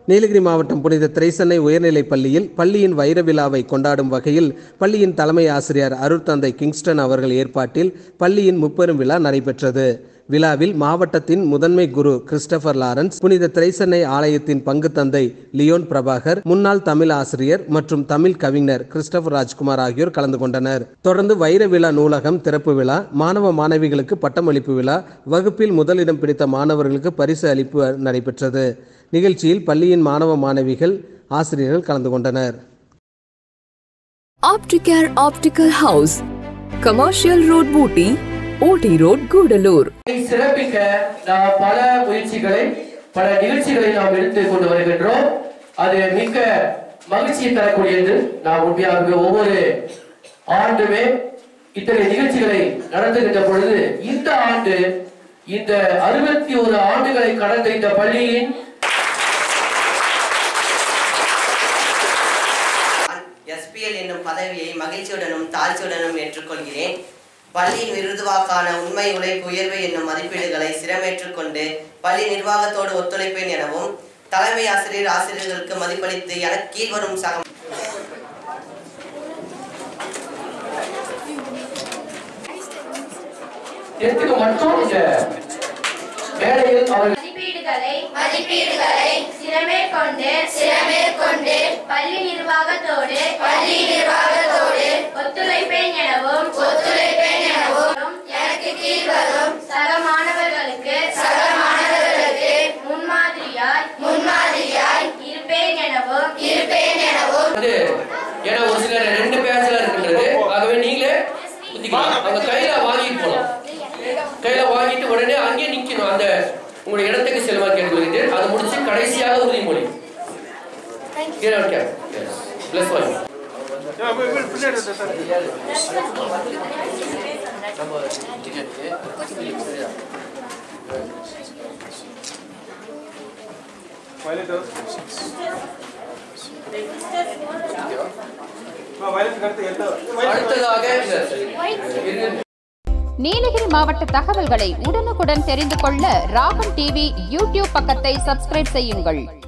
நீலகிரி மாவட்டம் புனித திரைசன்னை உயர்நிலைப் பள்ளியில் பள்ளியின் வைர விழாவை கொண்டாடும் வகையில் பள்ளியின் தலைமை ஆசிரியர் அருட்தந்தை கிங்ஸ்டன் அவர்கள் ஏற்பாட்டில் பள்ளியின் முப்பெரும் விழா நடைபெற்றது. விழாவில் மாவட்டத்தின் முதன்மை குரு கிறிஸ்டபர் லாரன்ஸ், புனித திரைசன்னை ஆலயத்தின் பங்கு தந்தை லியோன் பிரபாகர், முன்னாள் தமிழ் ஆசிரியர் மற்றும் தமிழ் கவிஞர் கிறிஸ்டபர் ராஜ்குமார் ஆகியோர் கலந்து கொண்டனர். தொடர்ந்து வைர விழா நூலகம் திறப்பு விழா, மாணவ மாணவிகளுக்கு பட்டமளிப்பு விழா, வகுப்பில் முதலிடம் பிடித்த மாணவர்களுக்கு பரிசு அளிப்பு நடைபெற்றது. நிகழ்ச்சியில் பள்ளியின் மாணவ மாணவிகள், ஆசிரியர்கள் கலந்து கொண்டனர். Opticare Optical House, Commercial Road, Booty, OT Road, Gudalur. சிறப்பிக்க நாம் பல முயற்சிகளை, பல நிகழ்ச்சிகளை நாம் எடுத்து கொண்டு வருகின்றோம். அது மிக்க மகிழ்ச்சியை தரக்கூடியது. நாம் உண்மையாகவே ஒவ்வொரு ஆண்டுமே இத்தகைய நிகழ்ச்சிகளை நடத்துகின்ற பொழுது இந்த ஆண்டு இந்த 61 ஆண்டுகளை கடந்த இந்த பள்ளியின் எஸ்பிஎல் என்னும் பதவியை மகிழ்ச்சியுடனும் தாழ்ச்சியுடனும் ஏற்றுக்கொள்கிறேன். பள்ளியின் விருதுவாக்கான உண்மை உழைப்பு உயர்வு என்னும் மதிப்பீடுகளை சிரமேற்றுக்கொண்டு பள்ளி நிர்வாகத்தோடு ஒத்துழைப்பேன் எனவும் தலைமை ஆசிரியர் ஆசிரியர்களுக்கு மதிப்பளித்து எனக்கு கீழ்வரும் சக மதிப்பீடுகளை சிரமேற்கொண்டு பள்ளி நிர்வாகத்தோடு ஒத்துழைப்பேன் எனவும் எனக்கு கீழ்வரும் சக மாணவர்களுக்கு முன்மாதிரியாய் இருப்பேன் எனவும் ஒரு சில 2 பேட்ச்ல இருக்கின்றது. ஆகவே நீங்களே அந்த கையில வாங்கிட்டு போகலாம். கையில வாங்கிட்டு உடனே அங்கே நிக்கணும். அந்த உங்களுடைய இடத்துக்கு செல்வா கேட்டு அதை முடிச்சு கடைசியாக உறுதிமொழி. நீலகிரி மாவட்ட தகவல்களை உடனுக்குடன் தெரிந்து கொள்ள ராகம் டிவி யூடியூப் பக்கத்தை சப்ஸ்கிரைப் செய்யுங்கள்.